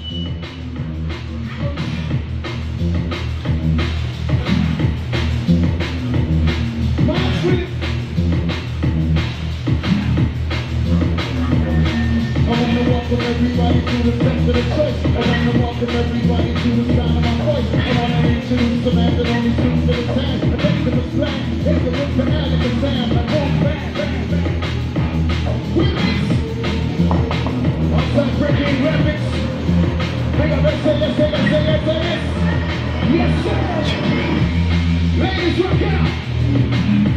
Welcome everybody to the sense of the choice. I wanna welcome everybody to the sound of my voice. I wanna introduce the man that only tunes to the sound. I think it was planned, it's the root canal of the sound. I go bang, bang, bang. Remix! Outside breaking remix. Big up, let's say. Yes, sir! Ladies, rock out!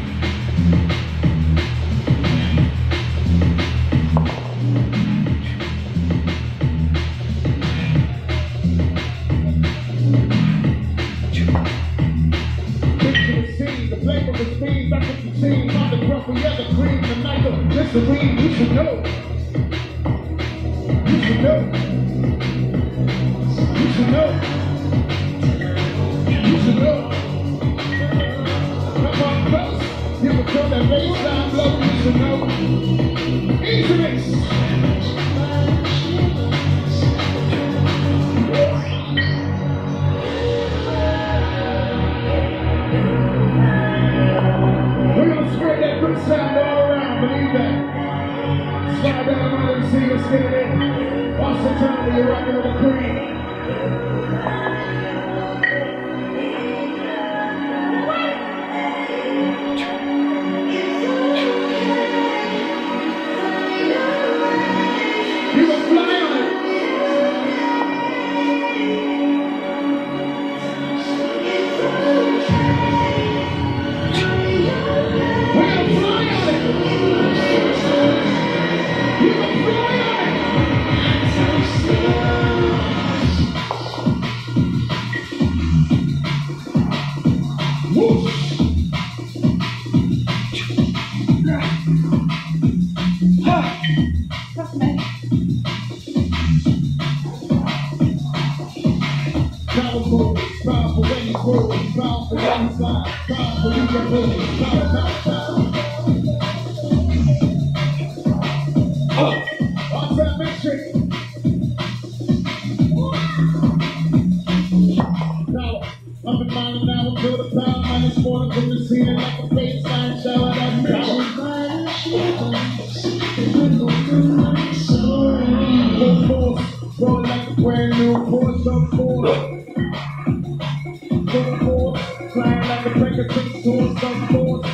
Back at the scene, on the grumpy, yeah, the cream, the night of glycerine, you should know. You should know. You should know. You should know. Come on, close. Here we go, that baseline blow, you should know. Easy mix. Sound all around, believe that. Slide down on them, see us get it in. Watch the time, you're rocking with the cream. You gonna fly on it. Powerful when you grow, powerful when you fly, powerful you can move, power. On that metric. Power, up and down and now until the power minus water from the ceiling like a baseline shower. That's power. Full force, rolling like a brand new Porsche of force. Flying like a breaker, takes towards some force.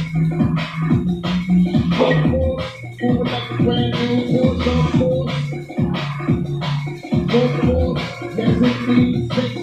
Moving like a brand new Porsche of force. Full force, yes it means